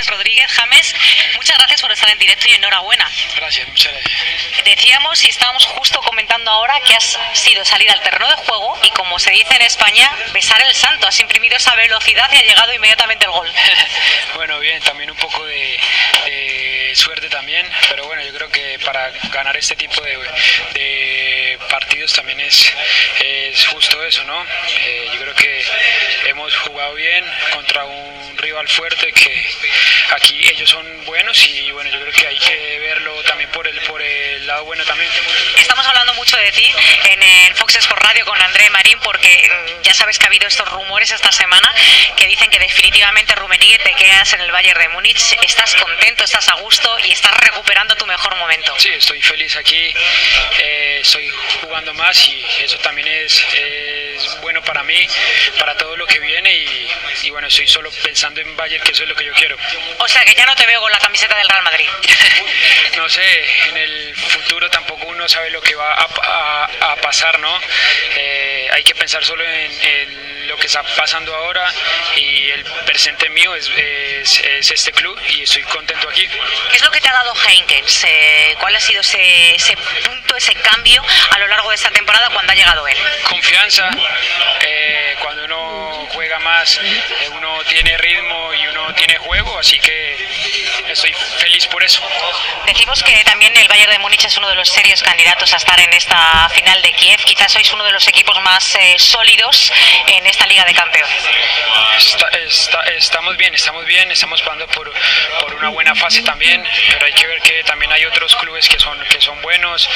Rodríguez. James, muchas gracias por estar en directo y enhorabuena. Gracias, muchas gracias. Decíamos y estábamos justo comentando ahora que has sido salir al terreno de juego y, como se dice en España, besar el santo. Has imprimido esa velocidad y ha llegado inmediatamente el gol. Bueno, bien, también un poco de suerte también, pero bueno, yo creo que para ganar este tipo de partidos también es justo eso, ¿no? Yo creo que hemos jugado bien contra un rival fuerte, que aquí ellos son buenos y bueno, yo creo que hay que verlo también por el lado bueno también. Estamos hablando mucho de ti en el Fox Sports Radio con André Marín, porque ya sabes que ha habido estos rumores esta semana que dicen que definitivamente, Rummenigge, te quedas en el Bayern de Múnich. ¿Estás contento, estás a gusto y estás recuperando tu mejor momento? Sí, estoy feliz aquí, estoy jugando más y eso también es bueno para mí, para todo lo que viene y bueno, estoy solo pensando en Bayern, que eso es lo que yo quiero. O sea que ya no te veo con la camiseta del Real Madrid. No sé, en el futuro tampoco uno sabe lo que va a pasar, ¿no? Hay que pensar solo en lo que está pasando ahora y el presente mío es este club y estoy contento aquí. ¿Qué es lo que te ha dado Heynckes? ¿Cuál ha sido ese punto, ese cambio a lo largo de esta temporada cuando ha llegado él? Confianza, cuando uno juega más, uno tiene ritmo y uno tiene juego, así que estoy feliz por eso. Decimos que también el Bayern de Múnich es uno de los serios candidatos a estar en esta final de Kiev. Quizás sois uno de los equipos más sólidos en esta Liga de Campeones. Estamos bien, estamos pasando por una buena fase también, pero hay que ver que también hay otros clubes que son buenos,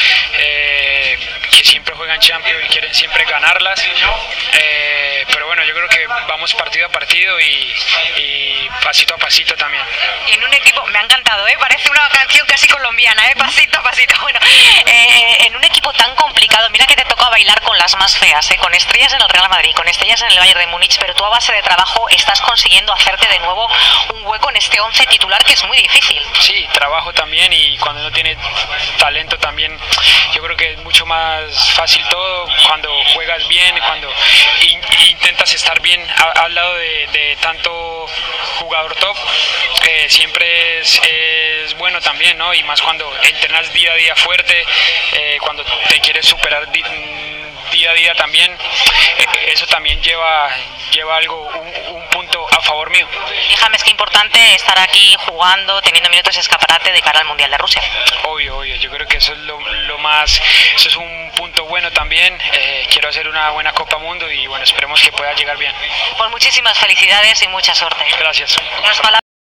que siempre juegan Champions y quieren siempre ganarlas, pero bueno, yo creo que vamos partido a partido y pasito a pasito también. Y en un equipo, me ha encantado, parece una canción casi colombiana, pasito a pasito. Bueno, en un equipo tan complicado, mira que te toca bailar con las más feas, con estrellas en el Real Madrid, con estrellas en el Bayern de Múnich, pero tú a base de trabajo estás consiguiendo hacerte de nuevo un hueco en este 11 titular, que es muy difícil. Sí, trabajo también, y cuando uno tiene talento también, yo creo que es mucho más fácil todo, cuando juegas bien, cuando intentas estar bien al lado de tanto jugador top, siempre es bueno también, ¿no? Y más cuando entrenas día a día fuerte, cuando te quieres superar día a día también, eso también lleva algo, un punto a favor mío. Déjame, es que importante estar aquí jugando, teniendo minutos de escaparate de cara al Mundial de Rusia. Obvio, yo creo que eso es lo más, eso es un punto bueno también. Quiero hacer una buena Copa Mundo y bueno, esperemos que pueda llegar bien. Pues muchísimas felicidades y mucha suerte. Gracias. Las palabras